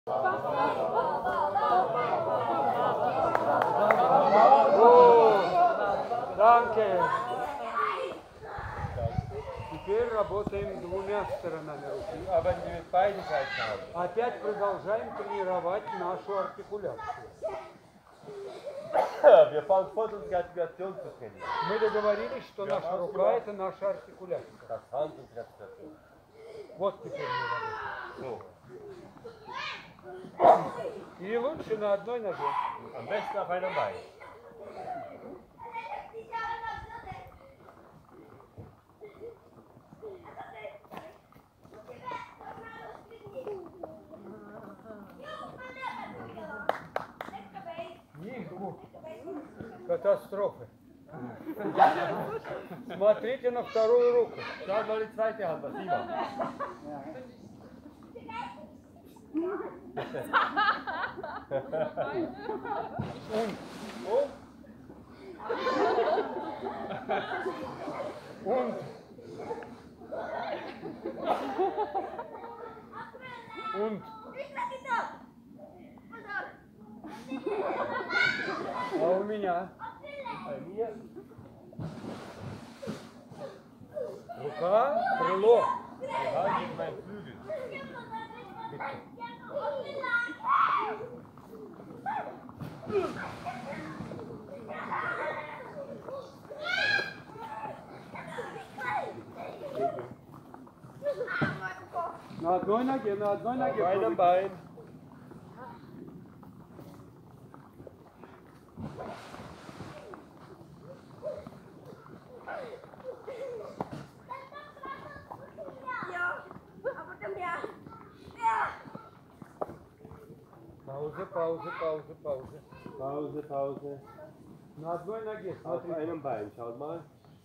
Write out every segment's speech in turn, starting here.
Danke. Теперь работаем двумя сторонами руки. Arbeiten wir mit beiden Seiten. Опять продолжаем тренировать нашу артикуляцию. Wir fangen fort, unsere Artikulation zu trainieren. Мы договорились, что наша рука – это наша артикуляция. Das Hand und Artikulation. Вот теперь мы So. работаем. И лучше на одной ноге. Am besten auf einem Bein. Катастрофы. Смотрите на вторую руку. Schaut mal die zweite Hand, was sie macht. Und. А у меня? Рука, крыло. Die Hand ist mein Flügel. На одной ноге, на одной ноге. Auf einem Bein. Пауза, пауза, пауза, пауза. Pause, Pause. На одной ноге, Auf смотрите. einem Bein, schaut mal.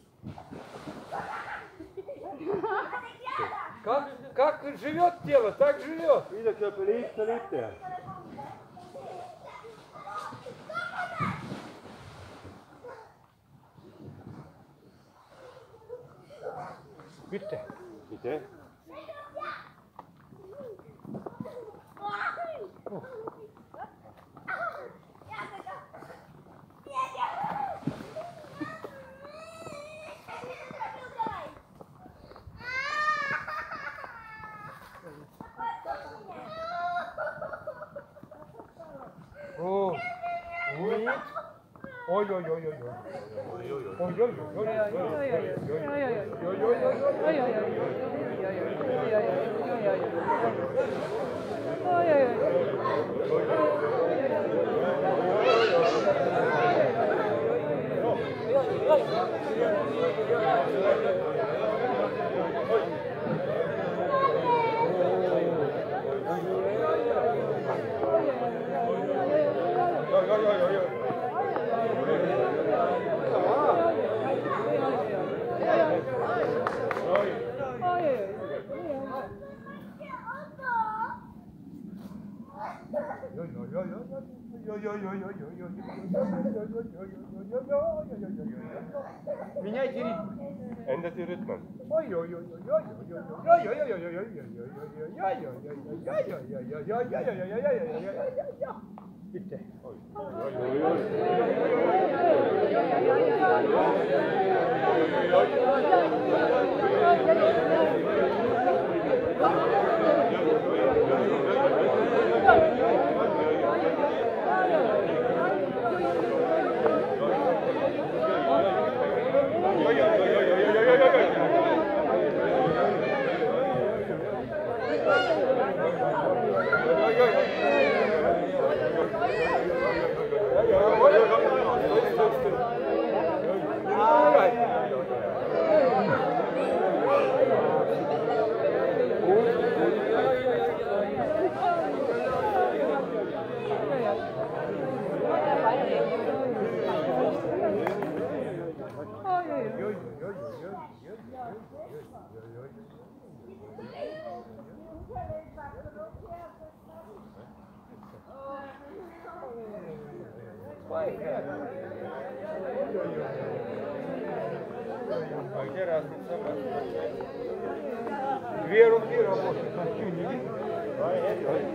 Как живет тело, так живет. Wie der Körper lebt, so lebt er. Bitte. Bitte. О, умеет. Ой-ой-ой-ой-ой. Меняйте ритм. Ändert die Rhythmen. Bitte. А где разница? Две руки работают на тюнике.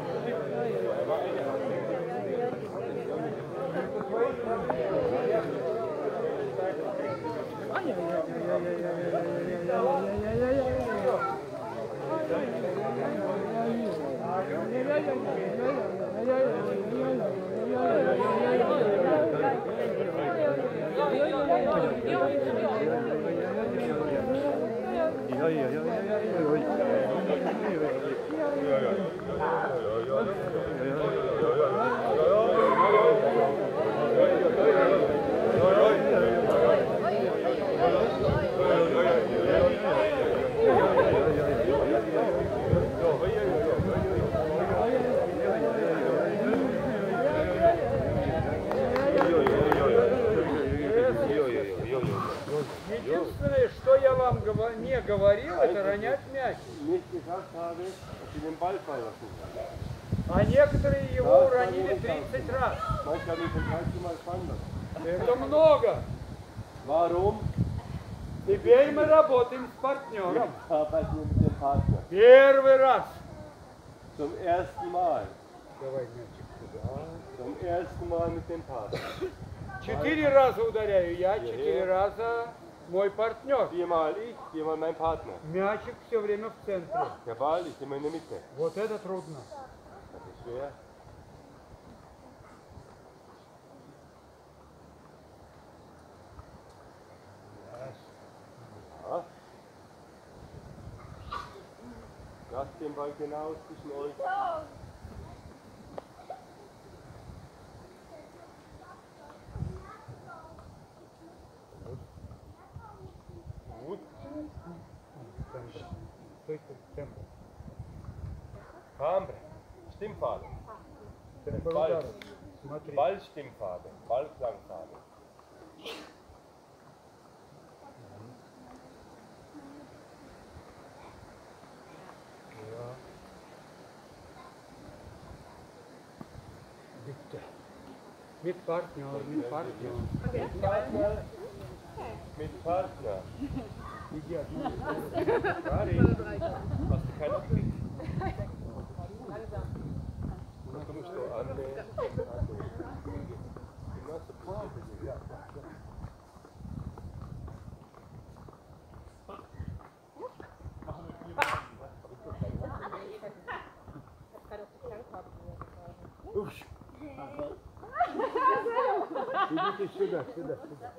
Единственное, что я вам не говорил, это ронять мяч. Nicht gesagt habe, dass sie den Ball fallen lassen. А некоторые его уронили 30 раз. Manche haben ihn schon 30 Mal fallen lassen. Это много. Warum? Теперь мы работаем с партнером. Jetzt arbeiten wir mit dem Partner. Первый раз. Zum ersten Mal. Давай мячик сюда. Zum ersten Mal mit dem Partner. 4 раза ударяю я, 4 раза мой партнер. 4-mal ich, 4-mal mein Partner. Мячик все время в центре. Der Ball ist immer in der Mitte. Вот это трудно. Das ist schwer. Ja. Lasst den Ball genau zwischen euch. Gut. Темпо. Hambre. Stimmfarbe. Темпо Ball. удара. Смотри. Ballstimmfarbe. Ballklangfarbe. Bitte. Mit Partner, mit Partner. Partner. Mit Partner. Иди одну. Hast du keinen Abkrieg? Потому что Анне... Идите сюда, сюда, сюда.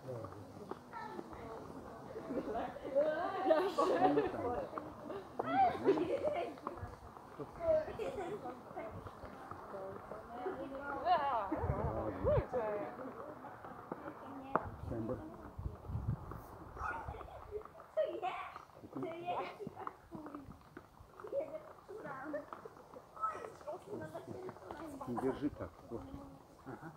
Держи так. Вот. Ага.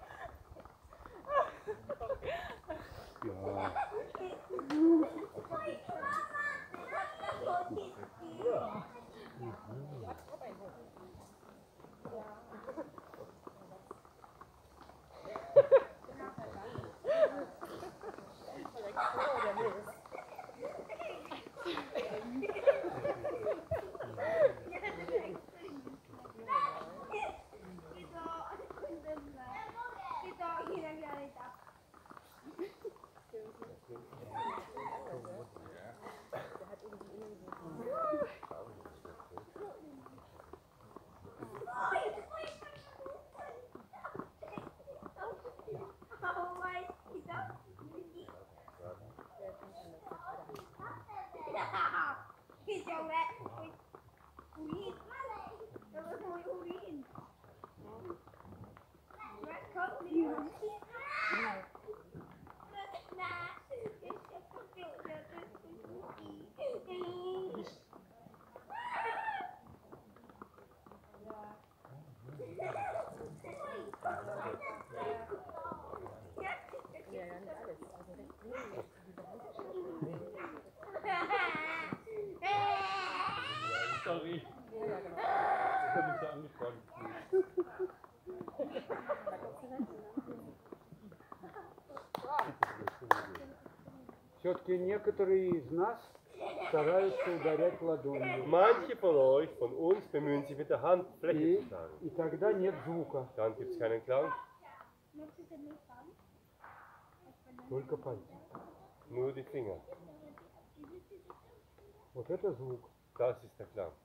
Sorry. Ich habe mich so angesprochen. Все-таки некоторые из нас стараются ударять ладонью. Manche von euch, von uns, bemühen sich mit der Hand Fläche zu schlagen. И тогда нет звука, Dann gibt es keinen Klang, только пальцы. nur die Finger. Вот это звук. Das ist der Klang.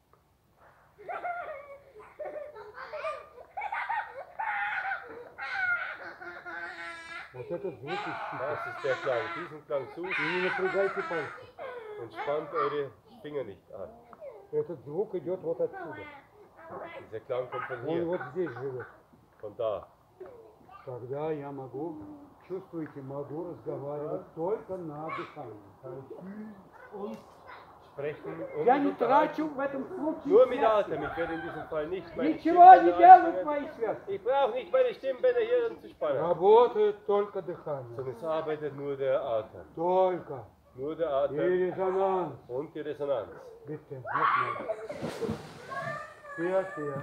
Вот этот звук ищите. Das ist der Klang. Diesen Klang sucht И не напрягайте пальцы. und spannt eure Finger nicht an. Этот звук идет вот отсюда. Dieser Klang kommt von Он hier, вот здесь живет. von da. Тогда я могу, чувствуете, могу разговаривать только на дыхании. Sprechen Я und не uns трачу unterhalten. в этом случае Nur mit связки. Atem. Ich werde in diesem Fall nicht meine Ничего не Stimmbänder делают anstrengen. мои связки. Ich brauche nicht meine Stimmbänder hier anzuspannen. Работает только дыхание. Sondern es arbeitet nur der Atem. Только. Nur der И Atem резонанс. und die Resonanz. Bitte, nochmal. Sehr, sehr.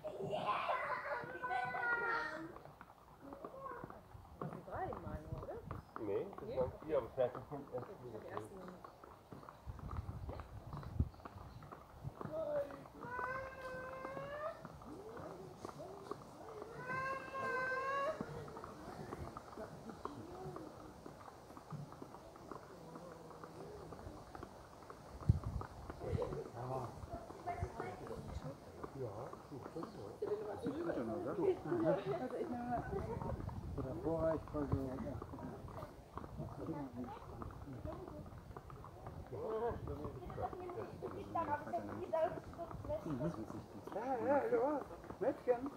Nee, das waren 4, aber vielleicht kommt erst wieder. Hallo, Mädchen.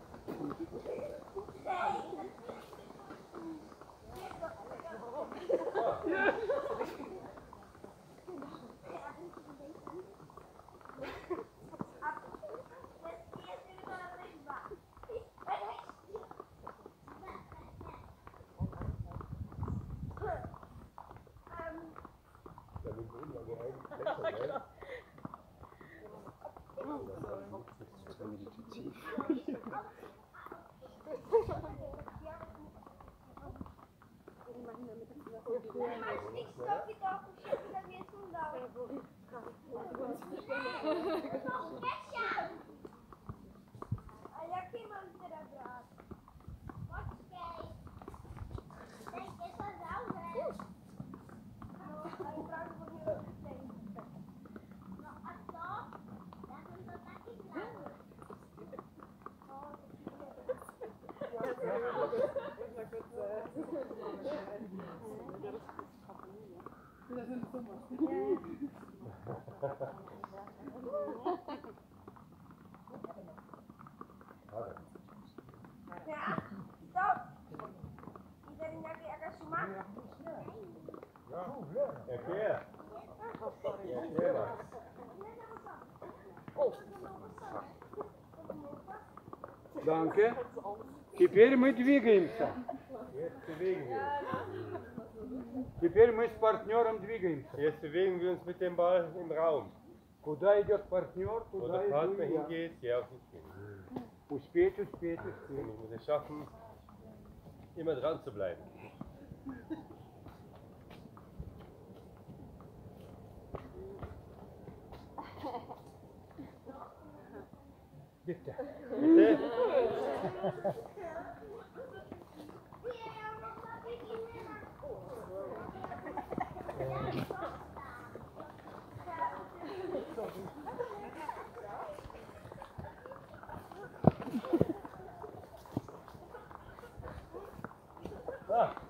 Erklär. Erklär was. Danke. Теперь мы двигаемся. Jetzt bewegen wir uns. Теперь мы с партнером двигаемся. Jetzt bewegen wir uns mit dem Ball im Raum. Куда идет партнер, Wo туда der иду Partner и я. hingeht, gehe auch ich hin. Успеть, успеть, Und успеть. ich muss es schaffen, immer dran zu bleiben. Bitte. Bitte? Ah.